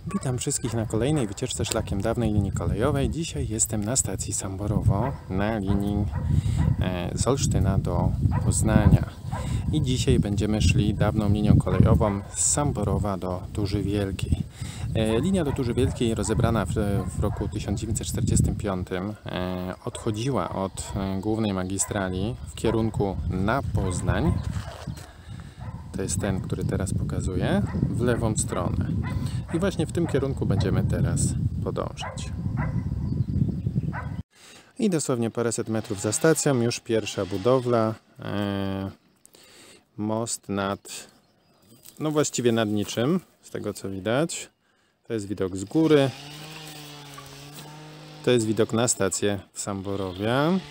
Witam wszystkich na kolejnej wycieczce szlakiem dawnej linii kolejowej. Dzisiaj jestem na stacji Samborowo na linii z Olsztyna do Poznania. I dzisiaj będziemy szli dawną linią kolejową z Samborowa do Turzy Wielkiej. Linia do Turzy Wielkiej, rozebrana w roku 1945, odchodziła od głównej magistrali w kierunku na Poznań. To jest ten, który teraz pokazuję, w lewą stronę. I właśnie w tym kierunku będziemy teraz podążać. I dosłownie paręset metrów za stacją już pierwsza budowla. Most nad, no właściwie nad niczym, z tego co widać. To jest widok z góry. To jest widok na stację w Samborowie.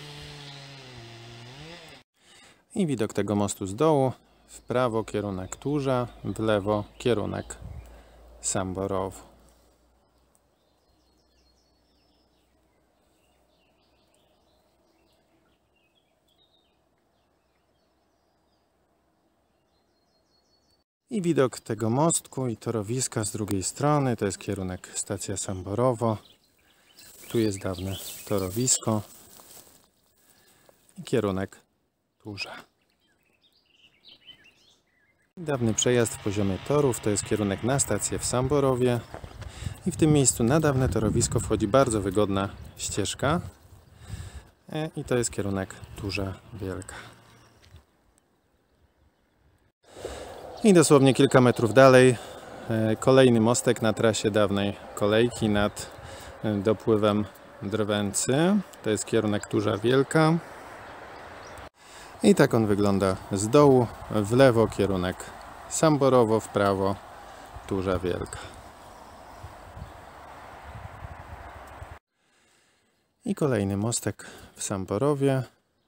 I widok tego mostu z dołu. W prawo kierunek Turza, w lewo kierunek Samborowo. I widok tego mostku i torowiska z drugiej strony, to jest kierunek stacja Samborowo. Tu jest dawne torowisko i kierunek Turza. Dawny przejazd w poziomie torów, to jest kierunek na stację w Samborowie. I w tym miejscu na dawne torowisko wchodzi bardzo wygodna ścieżka. I to jest kierunek Turza Wielka. I dosłownie kilka metrów dalej kolejny mostek na trasie dawnej kolejki nad dopływem Drwęcy. To jest kierunek Turza Wielka. I tak on wygląda z dołu. W lewo kierunek Samborowo, w prawo Turza Wielka. I kolejny mostek w Samborowie.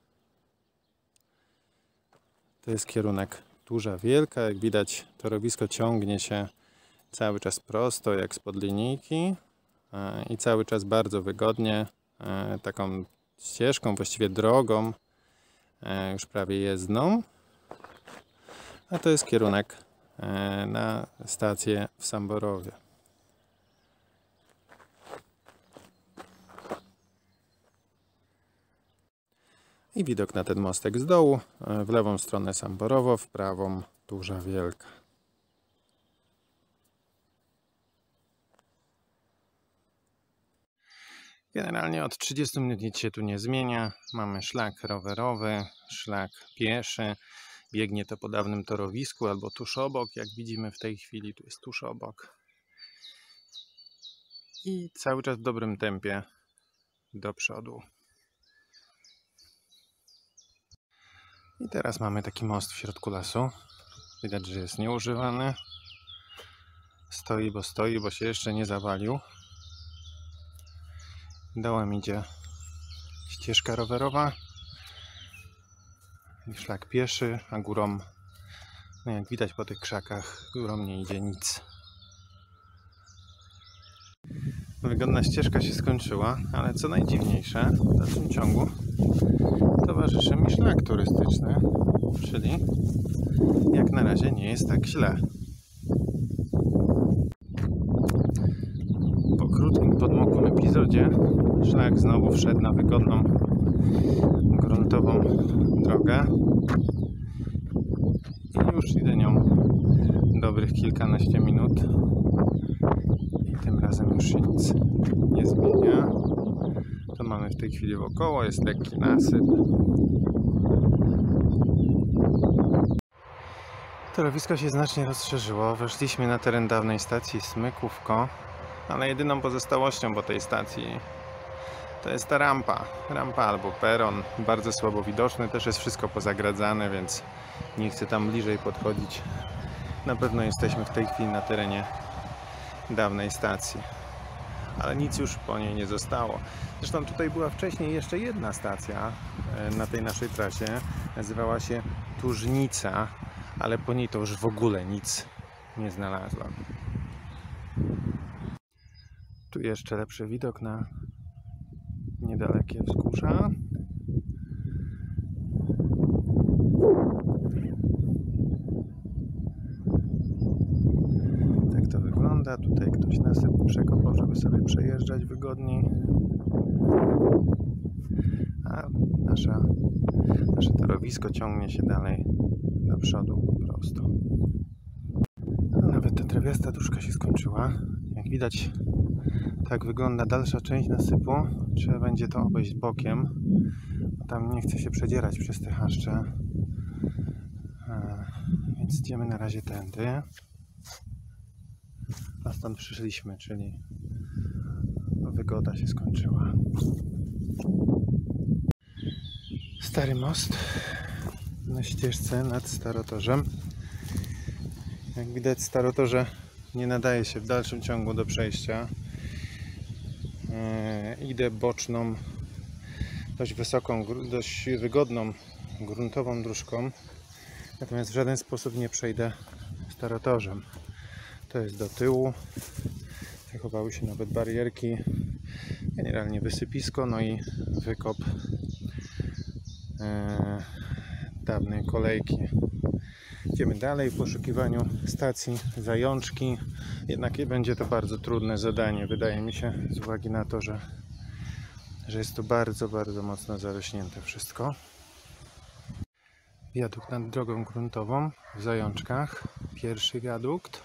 To jest kierunek Turza Wielka. Jak widać, torowisko ciągnie się cały czas prosto, jak spod linijki. I cały czas bardzo wygodnie, taką ścieżką, właściwie drogą, już prawie jezdną. A to jest kierunek na stację w Samborowie. I widok na ten mostek z dołu, w lewą stronę Samborowo, w prawą Turza Wielka. Generalnie od 30 minut nic się tu nie zmienia. Mamy szlak rowerowy, szlak pieszy. Biegnie to po dawnym torowisku albo tuż obok, jak widzimy w tej chwili, tu jest tuż obok. I cały czas w dobrym tempie do przodu. I teraz mamy taki most w środku lasu. Widać, że jest nieużywany. Stoi, bo się jeszcze nie zawalił. Dołem idzie ścieżka rowerowa i szlak pieszy, a górą, no jak widać po tych krzakach, górą nie idzie nic. Wygodna ścieżka się skończyła, ale co najdziwniejsze, w dalszym ciągu towarzyszy mi szlak turystyczny, czyli jak na razie nie jest tak źle. Po krótkim, podmokłym epizodzie szlak znowu wszedł na wygodną, gruntową drogę i już idę nią dobrych kilkanaście minut i tym razem już się nic nie zmienia. To mamy w tej chwili wokoło, jest lekki nasyp. Torowisko się znacznie rozszerzyło, weszliśmy na teren dawnej stacji Smykówko, ale jedyną pozostałością po tej stacji to jest ta rampa albo peron, bardzo słabo widoczny, też jest wszystko pozagradzane, więc nie chcę tam bliżej podchodzić. Na pewno jesteśmy w tej chwili na terenie dawnej stacji, ale nic już po niej nie zostało. Zresztą tutaj była wcześniej jeszcze jedna stacja na tej naszej trasie, nazywała się Turznica, ale po niej to już w ogóle nic nie znalazłem. Tu jeszcze lepszy widok na niedalekie wzgórza. Tak to wygląda. droga. Tutaj ktoś nasyp przekopał, żeby sobie przejeżdżać wygodniej. A nasze torowisko ciągnie się dalej do przodu prosto. A nawet ta trawiasta dróżka się skończyła. Jak widać, tak wygląda dalsza część nasypu. Trzeba będzie to obejść bokiem, bo tam nie chce się przedzierać przez te chaszcze. Więc idziemy na razie tędy. A stąd przyszliśmy, czyli wygoda się skończyła. Stary most na ścieżce nad Starotorzem. Jak widać, Starotorze nie nadaje się w dalszym ciągu do przejścia. Idę boczną, dość wysoką, dość wygodną, gruntową dróżką. Natomiast w żaden sposób nie przejdę Starotorzem. To jest do tyłu. Zachowały się nawet barierki. Generalnie wysypisko, no i wykop dawnej kolejki. Idziemy dalej w poszukiwaniu stacji Zajączki. Jednak będzie to bardzo trudne zadanie, wydaje mi się, z uwagi na to, że jest to bardzo, bardzo mocno zarośnięte wszystko. Wiadukt nad drogą gruntową w Zajączkach. Pierwszy wiadukt.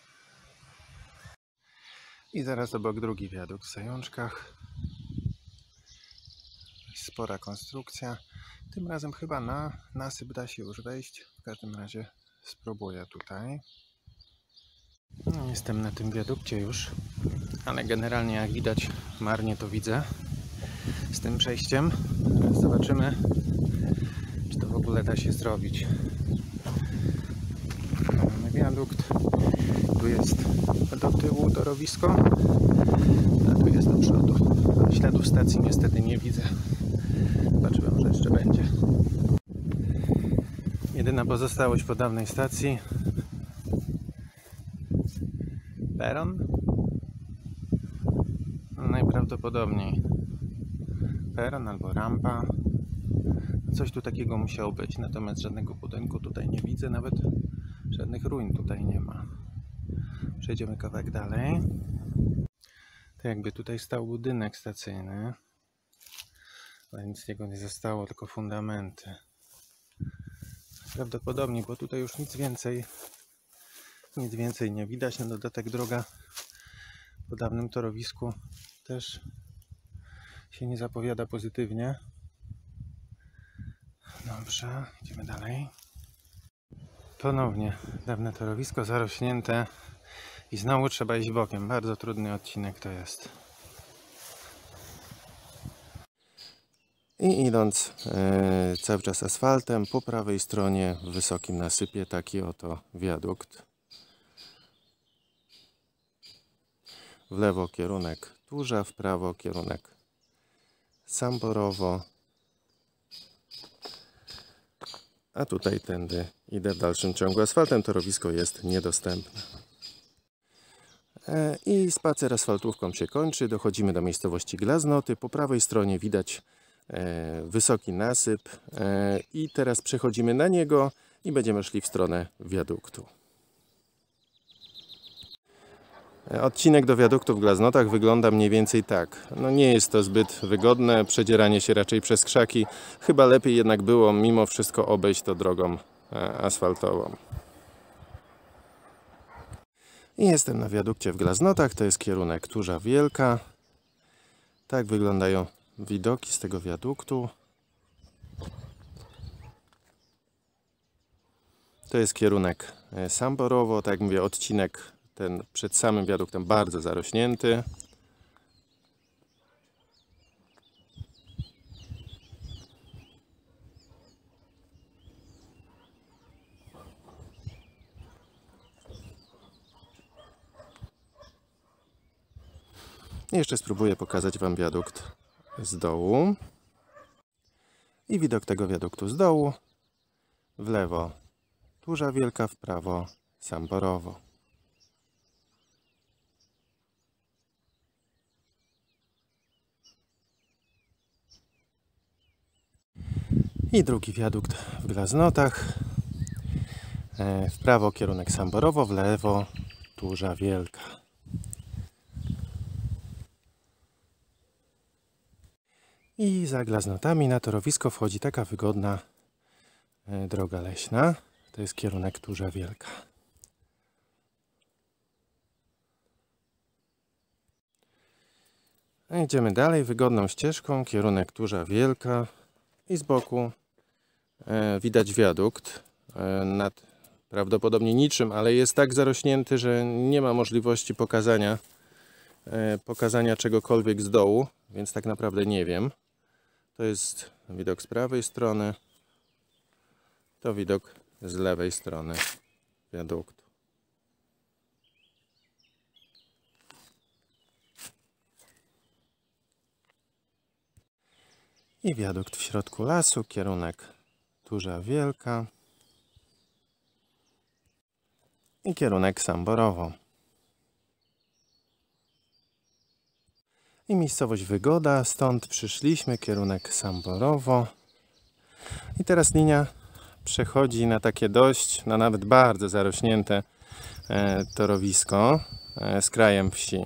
I zaraz obok drugi wiadukt w Zajączkach. Spora konstrukcja. Tym razem chyba na nasyp da się już wejść. W każdym razie spróbuję tutaj. No, jestem na tym wiadukcie już, ale generalnie jak widać marnie to widzę z tym przejściem. Teraz zobaczymy, czy to w ogóle da się zrobić. Mamy wiadukt. Tu jest do tyłu torowisko, a tu jest do przodu. Śladów stacji niestety nie widzę. Zobaczymy, może jeszcze będzie. Jedyna pozostałość po dawnej stacji. Peron? Najprawdopodobniej peron albo rampa. Coś tu takiego musiało być, natomiast żadnego budynku tutaj nie widzę, nawet żadnych ruin tutaj nie ma. Przejdziemy kawałek dalej. To jakby tutaj stał budynek stacyjny, ale nic z niego nie zostało, tylko fundamenty. Prawdopodobnie, bo tutaj już nic więcej nie widać. Na dodatek droga po dawnym torowisku też się nie zapowiada pozytywnie. Dobrze, idziemy dalej. Ponownie dawne torowisko zarośnięte i znowu trzeba iść bokiem. Bardzo trudny odcinek to jest. I idąc cały czas asfaltem, po prawej stronie w wysokim nasypie taki oto wiadukt. W lewo kierunek Turza, w prawo kierunek Samborowo. A tutaj tędy idę w dalszym ciągu asfaltem, torowisko jest niedostępne. I spacer asfaltówką się kończy, dochodzimy do miejscowości Glaznoty. Po prawej stronie widać wysoki nasyp i teraz przechodzimy na niego i będziemy szli w stronę wiaduktu. Odcinek do wiaduktu w Glaznotach wygląda mniej więcej tak. No nie jest to zbyt wygodne, przedzieranie się raczej przez krzaki. Chyba lepiej jednak było mimo wszystko obejść to drogą asfaltową. I jestem na wiadukcie w Glaznotach, to jest kierunek Turza Wielka. Tak wyglądają widoki z tego wiaduktu. To jest kierunek Samborowo, tak jak mówię, odcinek ten przed samym wiaduktem bardzo zarośnięty. Jeszcze spróbuję pokazać Wam wiadukt z dołu. I widok tego wiaduktu z dołu. W lewo Turza Wielka, w prawo Samborowo. I drugi wiadukt w Glaznotach. W prawo kierunek Samborowo, w lewo Turza Wielka. I za glaznotami na torowisko wchodzi taka wygodna droga leśna. To jest kierunek Turza Wielka. A idziemy dalej wygodną ścieżką, kierunek Turza Wielka i z boku widać wiadukt nad prawdopodobnie niczym, ale jest tak zarośnięty, że nie ma możliwości pokazania czegokolwiek z dołu, więc tak naprawdę nie wiem. To jest widok z prawej strony, to widok z lewej strony wiaduktu. I wiadukt w środku lasu, kierunek Turza Wielka i kierunek Samborowo. I miejscowość Wygoda, stąd przyszliśmy, kierunek Samborowo. I teraz linia przechodzi na takie dość, nawet bardzo zarośnięte torowisko z krajem wsi.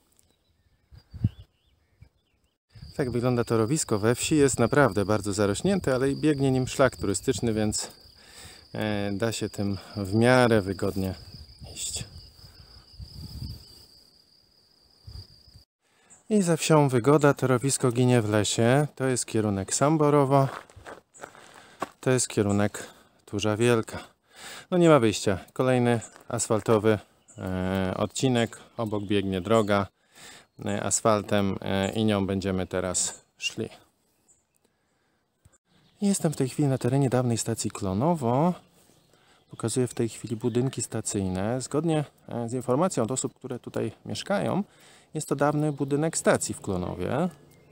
Tak wygląda torowisko we wsi, jest naprawdę bardzo zarośnięte, ale i biegnie nim szlak turystyczny, więc da się tym w miarę wygodnie iść. I za wsią Wygoda torowisko ginie w lesie. To jest kierunek Samborowo. To jest kierunek Turza Wielka. No nie ma wyjścia. Kolejny asfaltowy odcinek. Obok biegnie droga asfaltem i nią będziemy teraz szli. Jestem w tej chwili na terenie dawnej stacji Klonowo. Pokazuję w tej chwili budynki stacyjne. Zgodnie z informacją od osób, które tutaj mieszkają, jest to dawny budynek stacji w Klonowie.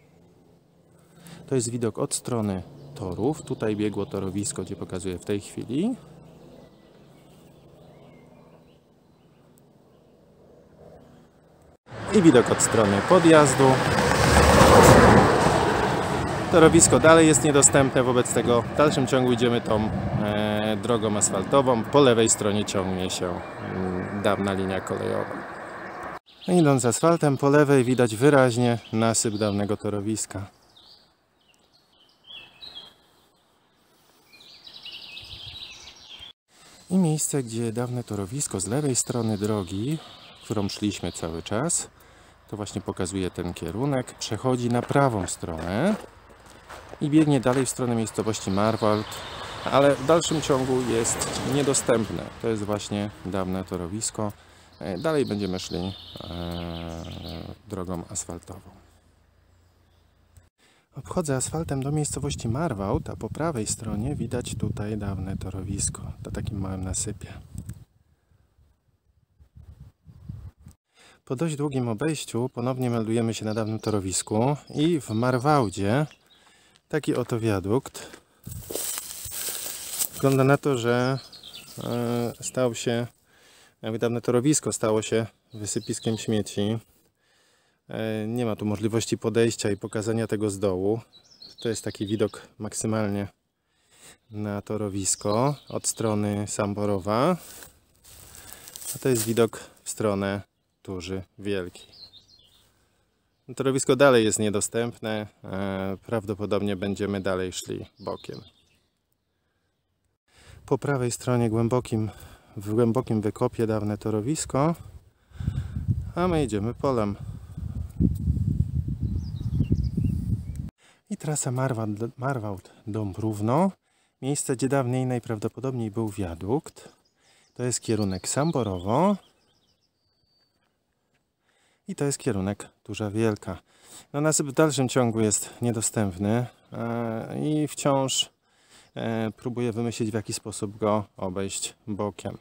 To jest widok od strony torów. Tutaj biegło torowisko, gdzie pokazuję w tej chwili. I widok od strony podjazdu. Torowisko dalej jest niedostępne, wobec tego w dalszym ciągu idziemy tą drogą asfaltową. Po lewej stronie ciągnie się dawna linia kolejowa. Idąc asfaltem po lewej widać wyraźnie nasyp dawnego torowiska. I miejsce, gdzie dawne torowisko z lewej strony drogi, którą szliśmy cały czas, to właśnie pokazuje ten kierunek, przechodzi na prawą stronę i biegnie dalej w stronę miejscowości Marwald, ale w dalszym ciągu jest niedostępne. To jest właśnie dawne torowisko. Dalej będziemy szli drogą asfaltową. Obchodzę asfaltem do miejscowości Marwałd, a po prawej stronie widać tutaj dawne torowisko, na takim małym nasypie. Po dość długim obejściu ponownie meldujemy się na dawnym torowisku i w Marwałdzie taki oto wiadukt. Wygląda na to, że dawne torowisko stało się wysypiskiem śmieci. Nie ma tu możliwości podejścia i pokazania tego z dołu. To jest taki widok maksymalnie na torowisko od strony Samborowa. A to jest widok w stronę Turzy Wielkiej. Torowisko dalej jest niedostępne. Prawdopodobnie będziemy dalej szli bokiem. Po prawej stronie w głębokim wykopie dawne torowisko, a my idziemy polem. I trasa Marwałd-Dąbrówno, miejsce, gdzie dawniej najprawdopodobniej był wiadukt. To jest kierunek Samborowo i to jest kierunek Turza Wielka. No, nasyp w dalszym ciągu jest niedostępny i wciąż próbuję wymyślić, w jaki sposób go obejść bokiem.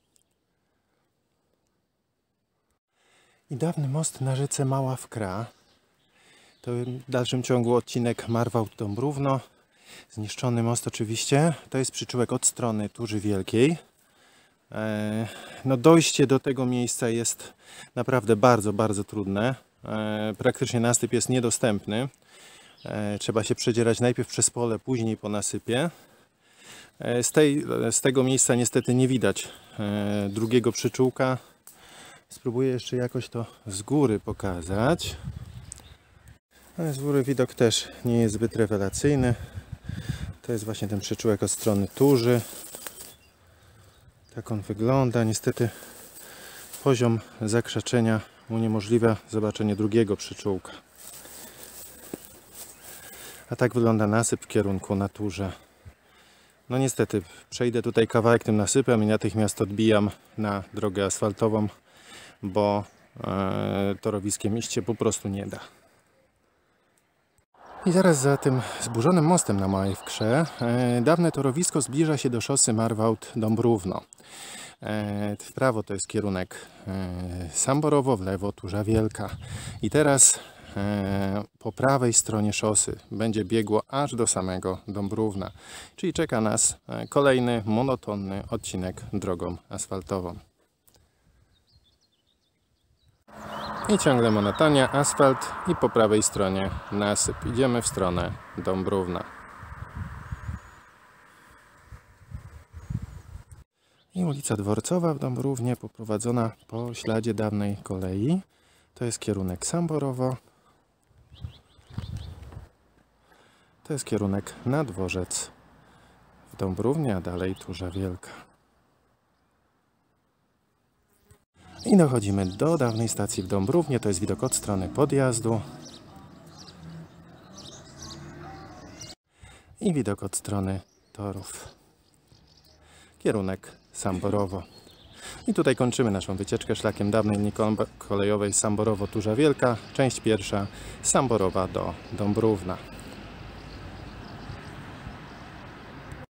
I dawny most na rzece Mała Wkra. To w dalszym ciągu odcinek Marwałd-Dąbrówno. Zniszczony most oczywiście. To jest przyczółek od strony Turzy Wielkiej. No, dojście do tego miejsca jest naprawdę bardzo, bardzo trudne. Praktycznie nasyp jest niedostępny. Trzeba się przedzierać najpierw przez pole, później po nasypie. Z tego miejsca niestety nie widać drugiego przyczółka. Spróbuję jeszcze jakoś to z góry pokazać. Ale z góry widok też nie jest zbyt rewelacyjny. To jest właśnie ten przyczółek od strony Turzy. Tak on wygląda. Niestety poziom zakrzaczenia uniemożliwia zobaczenie drugiego przyczółka. A tak wygląda nasyp w kierunku na Turze. No niestety, przejdę tutaj kawałek tym nasypem i natychmiast odbijam na drogę asfaltową, bo torowiskiem iść się po prostu nie da. I zaraz za tym zburzonym mostem na Małej Wkrze dawne torowisko zbliża się do szosy Marwałd-Dąbrówno. W prawo to jest kierunek Samborowo, w lewo Turza Wielka. I teraz po prawej stronie szosy będzie biegło aż do samego Dąbrówna. Czyli czeka nas kolejny monotonny odcinek drogą asfaltową. I ciągle monotonia, asfalt i po prawej stronie nasyp. Idziemy w stronę Dąbrówna. I ulica Dworcowa w Dąbrównie poprowadzona po śladzie dawnej kolei. To jest kierunek Samborowo. To jest kierunek na dworzec w Dąbrównie, a dalej Turza Wielka. I dochodzimy do dawnej stacji w Dąbrównie. To jest widok od strony podjazdu. I widok od strony torów. Kierunek Samborowo. I tutaj kończymy naszą wycieczkę szlakiem dawnej linii kolejowej Samborowo-Turza Wielka. Część pierwsza, Samborowa do Dąbrówna.